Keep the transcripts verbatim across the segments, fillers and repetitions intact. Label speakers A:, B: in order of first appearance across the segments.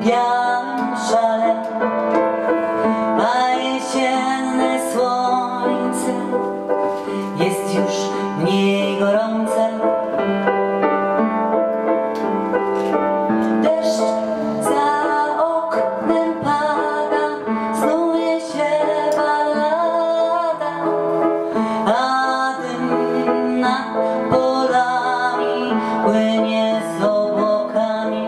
A: białym szale, a jesienne słońce jest już mniej gorące. Deszcz za oknem pada, snuje się ballada, a dym nad polami płynie z obłokami.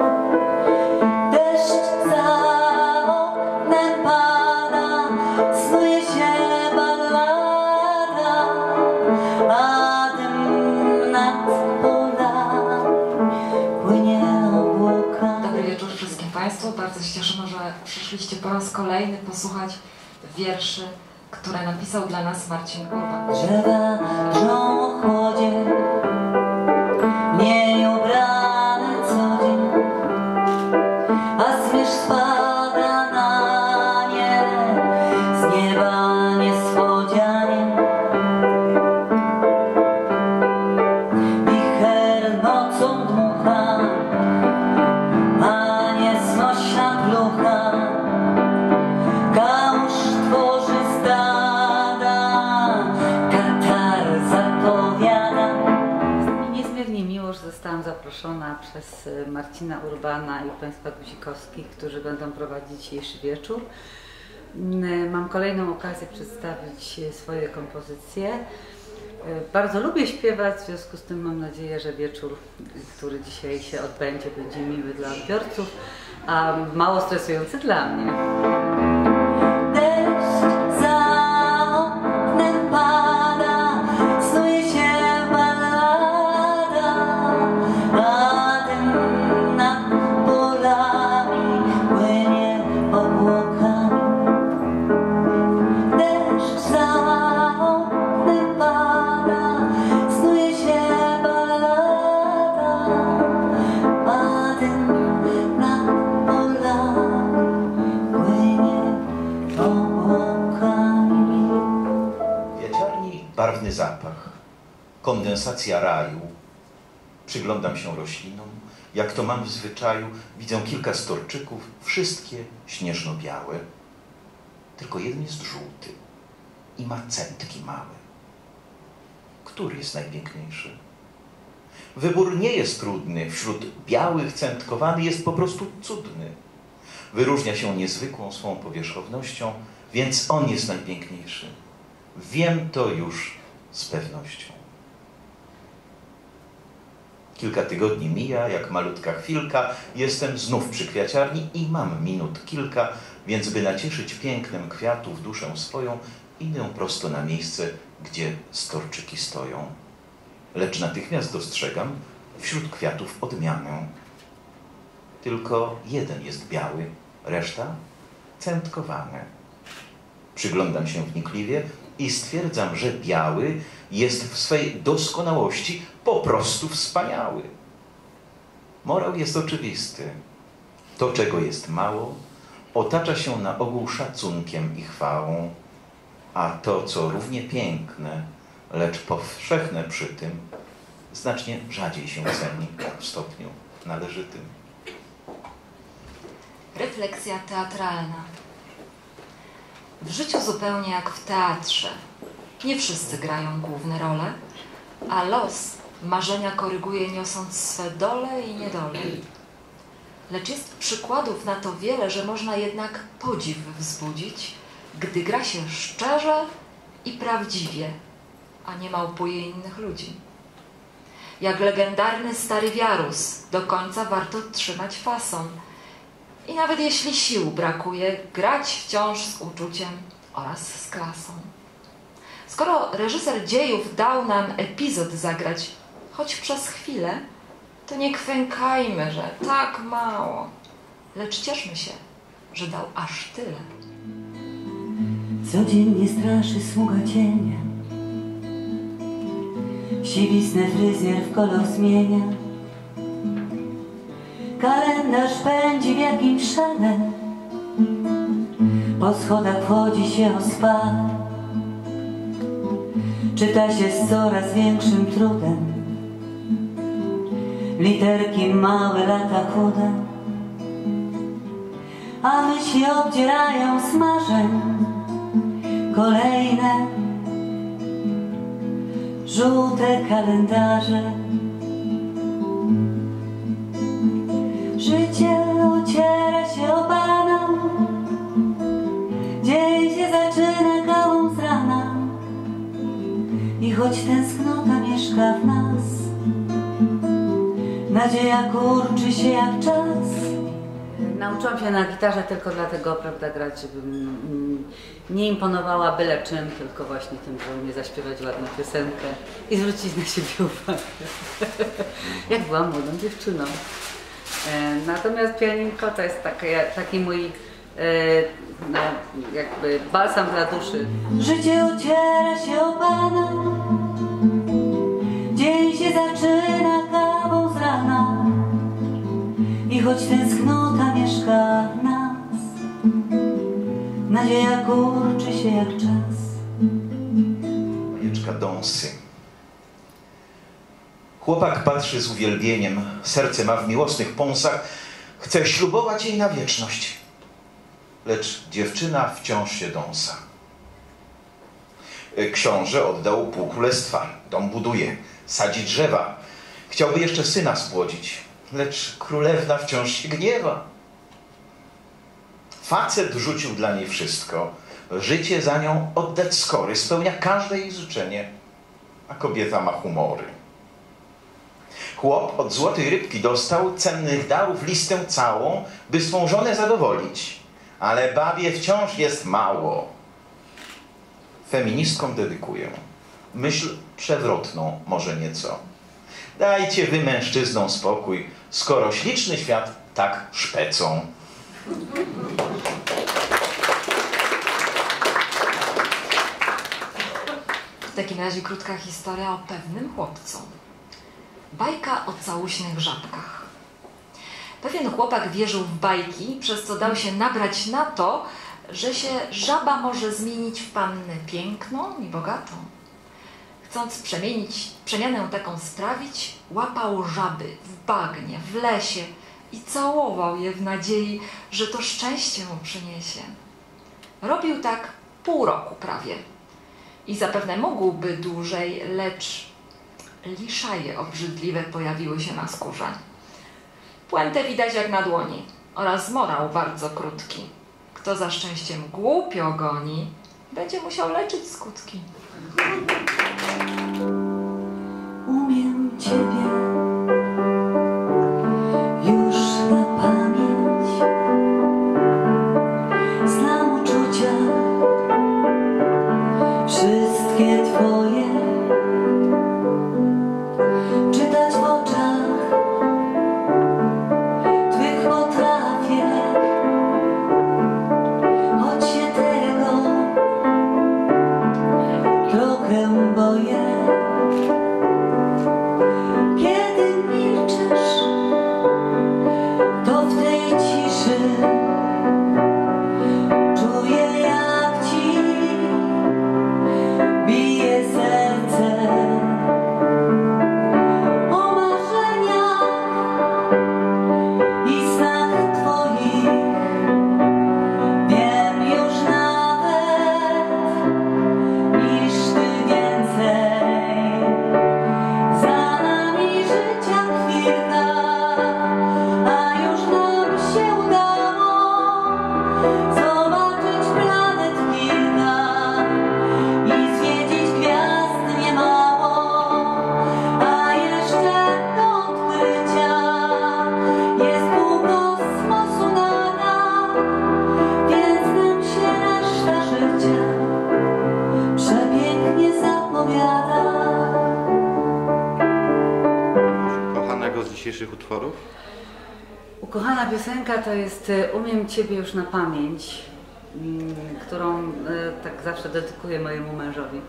A: Deszcz za oknem pada, snuje się ballada, a dym nad polami płynie obłokami.
B: Dobry wieczór wszystkim Państwu. Bardzo się cieszymy, że przyszliście po raz kolejny posłuchać wierszy, które napisał dla nas Marcin Urban.
A: Drzewa drżą o chłodzie, mniej ubrane co dzień, a zmierzch spada na nie z nieba niespodzianie. Wicher nocą dmucha, a nieznośna plucha kałuż tworzy stada, katar zapowiada.
C: Jest mi niezmiernie miło, że zostałam zaproszona przez Marcina Urbana i Państwa Guzikowskich, którzy będą prowadzić dzisiejszy wieczór. Mam kolejną okazję przedstawić swoje kompozycje. Bardzo lubię śpiewać, w związku z tym mam nadzieję, że wieczór, który dzisiaj się odbędzie, będzie miły dla odbiorców, a mało stresujący dla mnie.
A: Deszcz za oknem pada, snuje się ballada, a dym nad polami płynie obłokami. Deszcz za oknem pada, snuje się ballada, a dym nad polami płynie obłokami.
D: W kwiaciarni barwny zapach, kondensacja raju. Przyglądam się roślinom, jak to mam w zwyczaju. Widzę kilka storczyków, wszystkie śnieżno-białe. Tylko jeden jest żółty i ma centki małe. Który jest najpiękniejszy? Wybór nie jest trudny. Wśród białych centkowany jest po prostu cudny. Wyróżnia się niezwykłą swą powierzchownością, więc on jest najpiękniejszy. Wiem to już z pewnością. Kilka tygodni mija, jak malutka chwilka, jestem znów przy kwiaciarni i mam minut kilka, więc by nacieszyć pięknem kwiatów duszę swoją, idę prosto na miejsce, gdzie storczyki stoją. Lecz natychmiast dostrzegam wśród kwiatów odmianę. Tylko jeden jest biały, reszta centkowane. Przyglądam się wnikliwie i stwierdzam, że biały jest w swej doskonałości po prostu wspaniały. Morał jest oczywisty. To, czego jest mało, otacza się na ogół szacunkiem i chwałą, a to, co równie piękne, lecz powszechne przy tym, znacznie rzadziej się ceni w stopniu należytym.
B: Refleksja teatralna. W życiu zupełnie jak w teatrze. Nie wszyscy grają główne role, a los marzenia koryguje, niosąc swe dole i niedole. Lecz jest przykładów na to wiele, że można jednak podziw wzbudzić, gdy gra się szczerze i prawdziwie, a nie małpuje innych ludzi. Jak legendarny stary Wiarus, do końca warto trzymać fason. I nawet jeśli sił brakuje, grać wciąż z uczuciem oraz z klasą. Skoro reżyser dziejów dał nam epizod zagrać, choć przez chwilę, to nie kwękajmy, że tak mało, lecz cieszmy się, że dał aż tyle.
A: Codziennie straszy sługa cienia, siwisny fryzjer w kolor zmienia. Kalendarz pędzi w jakimś szale, po schodach wchodzi się o spale. Czyta się z coraz większym trudem, literki małe, lata chude. a myśli obdzierają z marzeń kolejne żółte kalendarze. Życie ociera się o Pana, dzień się zaczyna kawą z rana i choć tęsknota mieszka w nas, nadzieja kurczy się jak czas.
C: Nauczyłam się na gitarze tylko dlatego, prawda, grać, żebym nie imponowała byle czym, tylko właśnie tym, żeby mnie zaśpiewać ładną piosenkę i zwrócić na siebie uwagę. Jak byłam młodą dziewczyną. Natomiast pianinko to jest taki, taki mój no, jakby balsam dla duszy.
A: Życie ociera się o Pana, dzień się zaczyna kawą z rana i choć tęsknota mieszka w nas, nadzieja kurczy się jak czas.
D: Bajeczka Dąsy. Chłopak patrzy z uwielbieniem, serce ma w miłosnych pąsach, chce ślubować jej na wieczność. Lecz dziewczyna wciąż się dąsa. Książę oddał pół królestwa, dom buduje, sadzi drzewa. Chciałby jeszcze syna spłodzić, lecz królewna wciąż się gniewa. Facet rzucił dla niej wszystko, życie za nią oddać skory, spełnia każde jej życzenie, a kobieta ma humory. Chłop od złotej rybki dostał cennych darów listę całą, by swą żonę zadowolić, ale babie wciąż jest mało. Feministkom dedykuję myśl przewrotną może nieco. Dajcie wy mężczyznom spokój, skoro śliczny świat tak szpecą.
B: W takim razie krótka historia o pewnym chłopcu. Bajka o całuśnych żabkach. Pewien chłopak wierzył w bajki, przez co dał się nabrać na to, że się żaba może zmienić w pannę piękną i bogatą. Chcąc przemienić, przemianę taką sprawić, łapał żaby w bagnie, w lesie i całował je w nadziei, że to szczęście mu przyniesie. Robił tak pół roku prawie i zapewne mógłby dłużej, lecz liszaje obrzydliwe pojawiły się na skórze. Puentę widać jak na dłoni oraz morał bardzo krótki. Kto za szczęściem głupio goni, będzie musiał leczyć skutki.
A: Umiem Ciebie już na pamięć, znam uczucia wszystkie Twoje, czytać w oczach Twych potrafię, choć się tego trochę boję. Kiedy milczysz, to w tej ciszy czuję, jak Ci bije serce. O marzeniach i snach Twoich wiem już nawet niż Ty więcej. Za nami życia chwilka, a już nam się udało zobaczyć planet kilka i zwiedzić gwiazd niemało, a jeszcze do odkrycia jest pół kosmosu nadal, więc nam się reszta życia przepięknie zapowiada.
E: Kochanego z dzisiejszych utworów?
C: Ukochana piosenka to jest y, Umiem Ciebie już na pamięć, mm, którą y, tak zawsze dedykuję mojemu mężowi.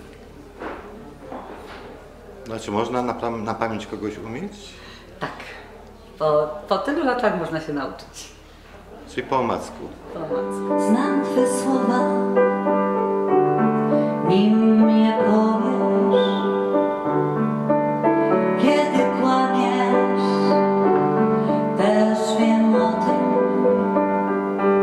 E: Znaczy, można na, pam- na pamięć kogoś umieć?
C: Tak, po, po tylu latach można się nauczyć.
E: Czyli po omacku.
C: Po omacku.
A: Znam Twe słowa, nim je powiesz. Kiedy kłamiesz, też wiem o tym.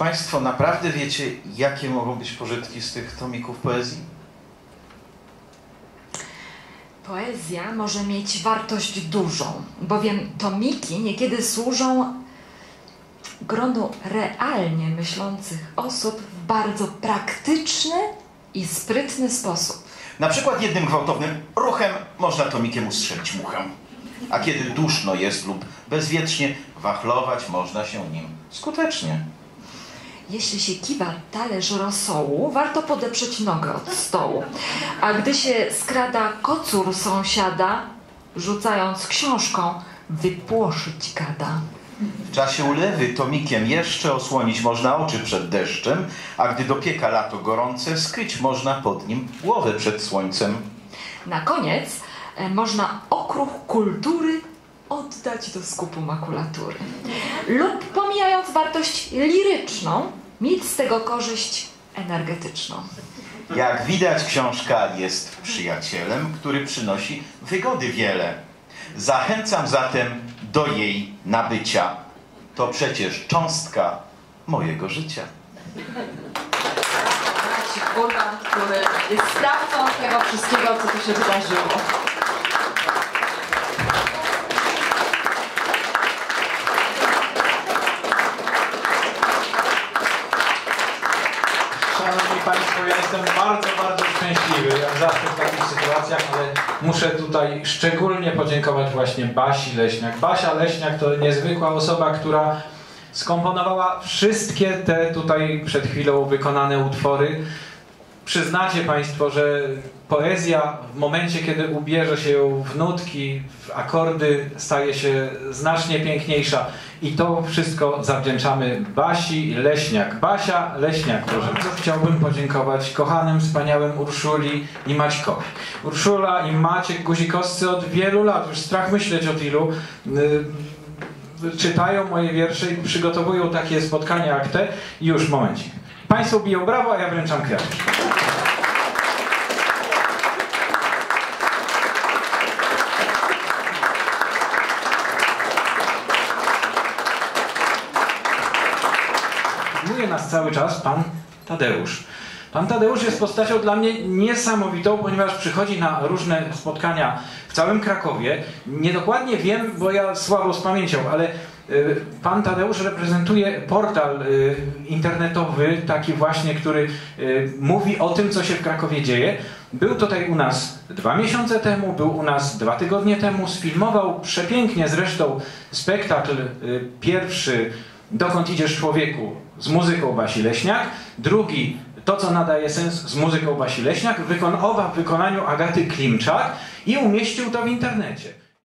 D: Państwo naprawdę wiecie, jakie mogą być pożytki z tych tomików poezji?
B: Poezja może mieć wartość dużą, bowiem tomiki niekiedy służą gronu realnie myślących osób w bardzo praktyczny i sprytny sposób.
D: Na przykład jednym gwałtownym ruchem można tomikiem ustrzelić muchę. A kiedy duszno jest lub bezwietrznie, wachlować można się nim skutecznie.
B: Jeśli się kiwa talerz rosołu, warto podeprzeć nogę od stołu. A gdy się skrada kocur sąsiada, rzucając książką, wypłoszyć gada.
D: W czasie ulewy tomikiem jeszcze osłonić można oczy przed deszczem, a gdy dopieka lato gorące, skryć można pod nim głowę przed słońcem.
B: Na koniec e, można okruch kultury oddać do skupu makulatury. Lub pomijając wartość liryczną, mieć z tego korzyść energetyczną.
D: Jak widać, książka jest przyjacielem, który przynosi wygody wiele. Zachęcam zatem do jej nabycia. To przecież cząstka mojego życia.
B: Marcin Urban, który jest sprawcą tego wszystkiego, co tu się wydarzyło.
F: Szanowni Państwo, ja jestem bardzo, bardzo szczęśliwy, jak zawsze w takich sytuacjach, ale muszę tutaj szczególnie podziękować właśnie Basi Leśniak. Basia Leśniak to niezwykła osoba, która skomponowała wszystkie te tutaj przed chwilą wykonane utwory. Przyznacie Państwo, że poezja w momencie, kiedy ubierze się ją w nutki, w akordy, staje się znacznie piękniejsza. I to wszystko zawdzięczamy Basi Leśniak. Basia Leśniak, proszę. Bardzo chciałbym podziękować kochanym, wspaniałym Urszuli i Maćkowi. Urszula i Maciek Guzikowscy od wielu lat, już strach myśleć o ilu, yy, czytają moje wiersze i przygotowują takie spotkania jak te. I już momencik. Państwo biją brawo, a ja wręczam kwiaty. Zajmuje nas cały czas pan Tadeusz. Pan Tadeusz jest postacią dla mnie niesamowitą, ponieważ przychodzi na różne spotkania w całym Krakowie. Niedokładnie wiem, bo ja słabo z pamięcią, ale y, pan Tadeusz reprezentuje portal y, internetowy, taki właśnie, który y, mówi o tym, co się w Krakowie dzieje. Był tutaj u nas dwa miesiące temu, był u nas dwa tygodnie temu, sfilmował przepięknie zresztą spektakl y, pierwszy Dokąd idziesz, człowieku, z muzyką Basi Leśniak, drugi To, co nadaje sens, z muzyką Basi Leśniak, wykon- oba w wykonaniu Agaty Klimczak i umieścił to w internecie.